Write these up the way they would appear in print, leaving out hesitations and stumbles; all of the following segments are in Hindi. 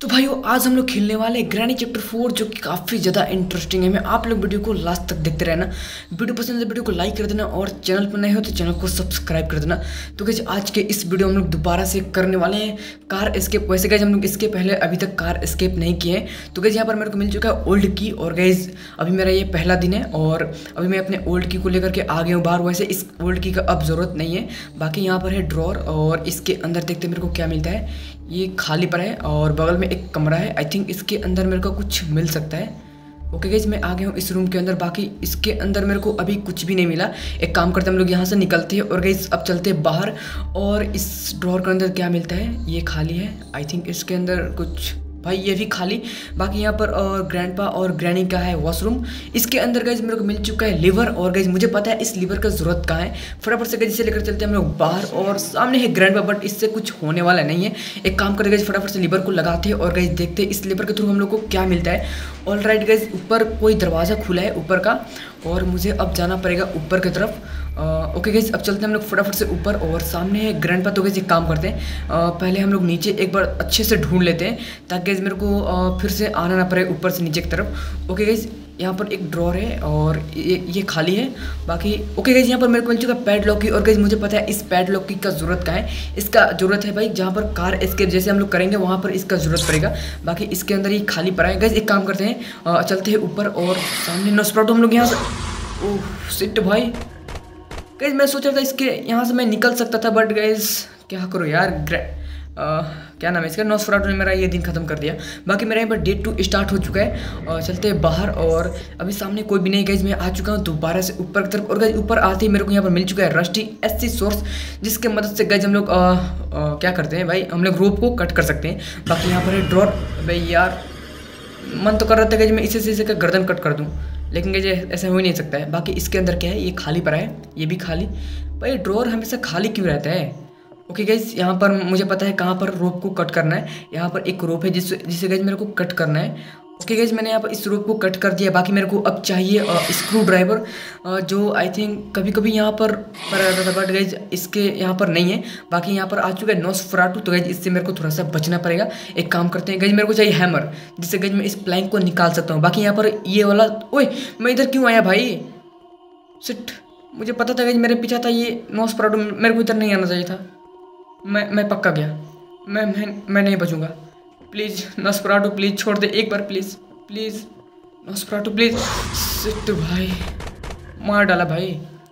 तो भाइयों आज हम लोग खेलने वाले हैं ग्रैनी चैप्टर 4 जो कि काफ़ी ज़्यादा इंटरेस्टिंग है। मैं आप लोग वीडियो को लास्ट तक देखते रहना। वीडियो पसंद है वीडियो को लाइक कर देना और चैनल पर नए हो तो चैनल को सब्सक्राइब कर देना। तो गाइस आज के इस वीडियो में हम लोग दोबारा से करने वाले हैं कार एस्केप। वैसे गाइस हम लोग इसके पहले अभी तक कार एस्केप नहीं किए हैं। तो गाइस यहाँ पर मेरे को मिल चुका है ओल्ड की और गाइस अभी मेरा ये पहला दिन है और अभी मैं अपने ओल्ड की को लेकर के आ गया हूँ बाहर। वैसे इस ओल्ड की का अब ज़रूरत नहीं है। बाकी यहाँ पर है ड्रॉर और इसके अंदर देखते मेरे को क्या मिलता है। ये खाली पर है और बगल में एक कमरा है। आई थिंक इसके अंदर मेरे को कुछ मिल सकता है। ओके गाइस मैं आ गया हूँ इस रूम के अंदर। बाकी इसके अंदर मेरे को अभी कुछ भी नहीं मिला। एक काम करते हैं हम लोग यहाँ से निकलते हैं और गाइस अब चलते हैं बाहर। और इस ड्रॉर के अंदर क्या मिलता है, ये खाली है। आई थिंक इसके अंदर कुछ, भाई ये भी खाली। बाकी यहाँ पर ग्रैंडपा और ग्रैनी का है वॉशरूम। इसके अंदर गाइज मेरे को मिल चुका है लिवर और गाइज मुझे पता है इस लिवर का ज़रूरत कहाँ है। फटाफट से गाइज इसे लेकर चलते हैं हम लोग बाहर। और सामने है ग्रैंडपा बट इससे कुछ होने वाला नहीं है। एक काम करते गाइज फटाफट से लिवर को लगाते हैं और गाइज देखते हैं इस लिवर के थ्रू हम लोग को क्या मिलता है। ऑल राइट गाइज ऊपर कोई दरवाज़ा खुला है ऊपर का और मुझे अब जाना पड़ेगा ऊपर की तरफ। ओके गाइज अब चलते हैं हम लोग फटाफट से ऊपर और सामने है ग्रैंडपा। तो गाइज एक काम करते हैं पहले हम लोग नीचे एक बार अच्छे से ढूंढ लेते हैं ताकि गाइज मेरे को फिर से आना ना पड़े ऊपर से नीचे की तरफ। ओके गाइज यहाँ पर एक ड्रॉर है और ये खाली है। बाकी ओके गाइज यहाँ पर मेरे को मिल चुका पैड लॉक की और गाइज मुझे पता है इस पैड लॉक की का ज़रूरत कहाँ है। इसका ज़रूरत है भाई जहाँ पर कार एस्केप जैसे हम लोग करेंगे वहाँ पर इसका ज़रूरत पड़ेगा। बाकी इसके अंदर ये खाली पड़ा है। गाइज एक काम करते हैं चलते हैं ऊपर और सामने नोस्फेराटू हम लोग यहाँ से। ओह शिट भाई, गाइज मैं सोच रहा था इसके यहाँ से मैं निकल सकता था बट गाइज क्या करो यार। क्या नाम है इसका, नोस्फेराटू ने मेरा ये दिन ख़त्म कर दिया। बाकी मेरा यहाँ पर डे 2 स्टार्ट हो चुका है। चलते हैं बाहर और अभी सामने कोई भी नहीं। गाइज मैं आ चुका हूँ दोबारा से ऊपर की तरफ और गाइज ऊपर आते ही मेरे को यहाँ पर मिल चुका है रस्टी एससी सोर्स जिसके मदद से गाइज हम लोग क्या करते हैं भाई, हम लोग रोप को कट कर सकते हैं। बाकी यहाँ पर है ड्रॉर। भाई यार मन तो कर रहा था गाइज मैं इसे का गर्दन कट कर दूँ लेकिन गाइज ऐसा हो ही नहीं सकता है। बाकी इसके अंदर क्या है, ये खाली पड़ा है, ये भी खाली। भाई ड्रॉर हमेशा खाली क्यों रहता है। ओके गाइज यहाँ पर मुझे पता है कहाँ पर रोप को कट करना है। यहाँ पर एक रोप है जिसे गाइज मेरे को कट करना है। ओके गाइज मैंने यहाँ पर इस रोप को कट कर दिया। बाकी मेरे को अब चाहिए स्क्रू ड्राइवर जो आई थिंक कभी कभी यहाँ पर रहता था बट गाइज इसके यहाँ पर नहीं है। बाकी यहाँ पर आ चुका है नोस्फेराटू तो गाइज इससे मेरे को थोड़ा सा बचना पड़ेगा। एक काम करते हैं गाइज मेरे को चाहिए हैमर जिससे गाइज मैं इस प्लैंक को निकाल सकता हूँ। बाकी यहाँ पर ये वाला, ओए मैं इधर क्यों आया भाई, सिट मुझे पता था गाइज मेरे पीछे था ये नोस्फेराटू, मेरे को इधर नहीं आना चाहिए था। मैं पक्का गया, मैं नहीं बचूंगा। प्लीज़ नोस्फेराटू प्लीज़ छोड़ दे एक बार, please please Nosferatu please. Shit भाई मार डाला भाई।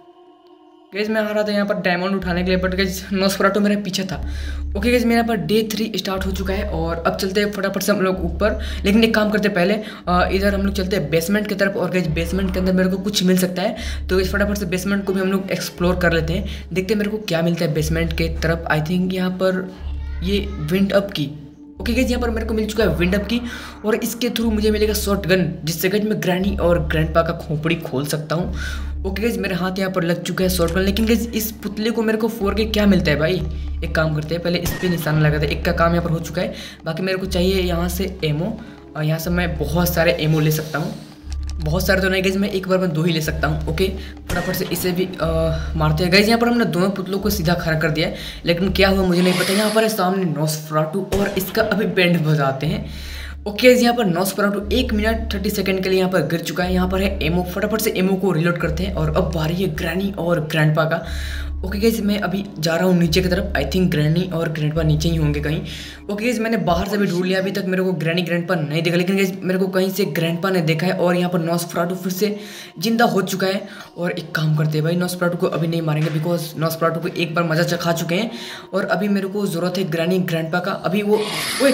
गाइज मैं आ रहा था यहाँ पर डायमंड उठाने के लिए बट गाइज नोस्फेराटू मेरे पीछे था। ओके गाइज मेरे पर डे 3 स्टार्ट हो चुका है और अब चलते हैं फटाफट से हम लोग ऊपर। लेकिन एक काम करते हैं पहले इधर हम लोग चलते हैं बेसमेंट की तरफ और गाइज बेसमेंट के अंदर मेरे को कुछ मिल सकता है। तो गाइज फटाफट से बेसमेंट को भी हम लोग एक्सप्लोर कर लेते हैं, देखते हैं मेरे को क्या मिलता है बेसमेंट के तरफ। आई थिंक यहाँ पर ये विंड अप की। ओके गाइज यहाँ पर मेरे को मिल चुका है विंड अप की और इसके थ्रू मुझे मिलेगा शॉर्ट गन जिससे गाइज मैं ग्रैनी और ग्रैंडपा का खोपड़ी खोल सकता हूँ। ओके गाइज मेरे हाथ यहाँ पर लग चुका है शॉर्ट गन। लेकिन गाइज इस पुतले को मेरे को फोड़ के क्या मिलता है भाई। एक काम करते हैं पहले इस पर निशाना लगाते हैं। एक का काम यहाँ पर हो चुका है। बाकी मेरे को चाहिए यहाँ से एमो और यहाँ से मैं बहुत सारे एमो ले सकता हूँ। बहुत सारे तो नहीं गाइज मैं एक बार में 2 ही ले सकता हूँ। ओके फटाफट से इसे भी मारते हैं। गाइज यहाँ पर हमने दोनों पुतलों को सीधा खड़ा कर दिया है लेकिन क्या हुआ मुझे नहीं पता। यहाँ पर है सामने नोस्फेराटू और इसका अभी बैंड बजाते हैं। ओके गाइज यहाँ पर नोस्फेराटू 1 मिनट 30 सेकंड के लिए यहाँ पर गिर चुका है। यहाँ पर है एमो, फटाफट से एमो को रिलोड करते हैं और अब बारी है ग्रैनी और ग्रैंडपा का। ओके गाइज मैं अभी जा रहा हूँ नीचे की तरफ। आई थिंक ग्रैनी और ग्रैंडपा नीचे ही होंगे कहीं। ओके गाइज मैंने बाहर से भी ढूंढ लिया, अभी तक मेरे को ग्रैनी ग्रैंडपा नहीं देखा लेकिन गाइज मेरे को कहीं से ग्रैंडपा ने देखा है और यहाँ पर नोस्फेराटू फिर से जिंदा हो चुका है। और एक काम करते हैं भाई नोस्फेराटू को अभी नहीं मारेंगे बिकॉज नोस्फेराटू को एक बार मजा चखा चुके हैं और अभी मेरे को ज़रूरत है ग्रैनी ग्रैंडपा का। अभी वो ओए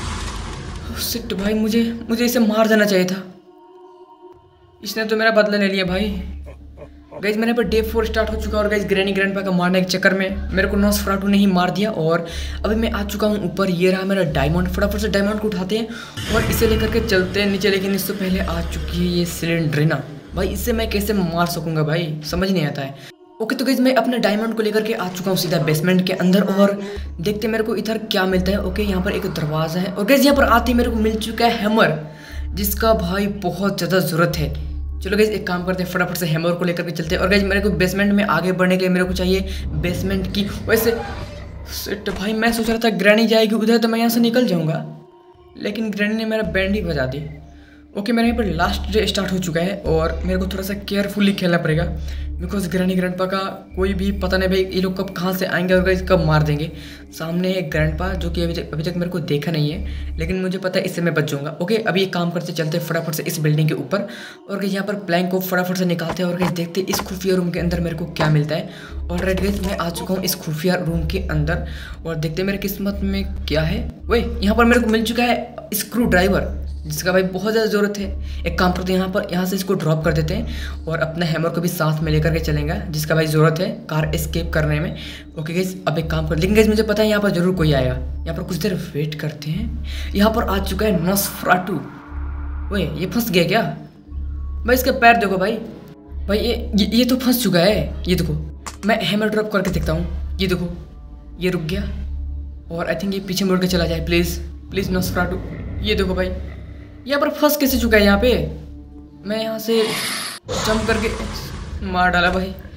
शिट भाई मुझे इसे मार देना चाहिए था, इसने तो मेरा बदला ले लिया भाई। गाइज मेरे पर डे 4 स्टार्ट हो चुका है और गाइज ग्रैनी ग्रैंडपा का मारने के चक्कर में मेरे को नोस्फेराटू ने ही मार दिया और अभी मैं आ चुका हूँ ऊपर। ये रहा मेरा डायमंड, फटाफट से डायमंड को उठाते हैं और इसे लेकर के चलते हैं नीचे। लेकिन इससे पहले आ चुकी है ये सिलेंड्रिना। भाई इससे मैं कैसे मार सकूँगा भाई, समझ नहीं आता है। ओके तो गाइज मैं अपने डायमंड को लेकर के आ चुका हूँ सीधा बेसमेंट के अंदर और देखते मेरे को इधर क्या मिलता है। ओके यहाँ पर एक दरवाज़ा है और गाइज यहाँ पर आते ही मेरे को मिल चुका है हैमर जिसका भाई बहुत ज़्यादा ज़रूरत है। चलो गाइज एक काम करते हैं फटाफट से हैमर को लेकर के चलते हैं और गाइज मेरे को बेसमेंट में आगे बढ़ने के लिए मेरे को चाहिए बेसमेंट की। वैसे भाई मैं सोच रहा था ग्रैनी जाएगी उधर तो मैं यहाँ से निकल जाऊँगा लेकिन ग्रैनी ने मेरा बैंड ही बजा दी। ओके, मेरा यहाँ पर लास्ट डे स्टार्ट हो चुका है और मेरे को थोड़ा सा केयरफुली खेलना पड़ेगा, बिकॉज ग्रैनी ग्रैंडपा का कोई भी पता नहीं भाई ये लोग कब कहाँ से आएंगे और कब मार देंगे। सामने एक ग्रैंडपा जो कि अभी तक मेरे को देखा नहीं है, लेकिन मुझे पता है इससे मैं बच जाऊँगा। ओके, अभी एक काम करते चलते फटाफट से इस बिल्डिंग के ऊपर और यहाँ पर प्लैंक को फटाफट से निकालते हैं और देखते इस खुफिया रूम के अंदर मेरे को क्या मिलता है। और राइट गाइस, मैं आ चुका हूँ इस खुफिया रूम के अंदर और देखते मेरे किस्मत में क्या है। वही यहाँ पर मेरे को मिल चुका है स्क्रू ड्राइवर, जिसका भाई बहुत ज़्यादा ज़रूरत है। एक काम करते हैं यहाँ से इसको ड्रॉप कर देते हैं और अपना हैमर को भी साथ में लेकर के चलेंगे, जिसका भाई ज़रूरत है कार एस्केप करने में। ओके गाइस, अब एक काम कर, लेकिन गाइस मुझे पता है यहाँ पर ज़रूर कोई आएगा। यहाँ पर कुछ देर वेट करते हैं। यहाँ पर आ चुका है नॉसफेराटू। वही ये फंस गया क्या भाई? इसका पैर देखो भाई, ये तो फंस चुका है। ये देखो, मैं हैमर ड्रॉप करके देखता हूँ। ये देखो, ये रुक गया और आई थिंक ये पीछे मुड़ के चला जाए। Please please Nosferatu. ये देखो भाई, यहाँ पर फंस कैसे चुका है? यहाँ पे मैं यहाँ से जंप करके मार डाला भाई।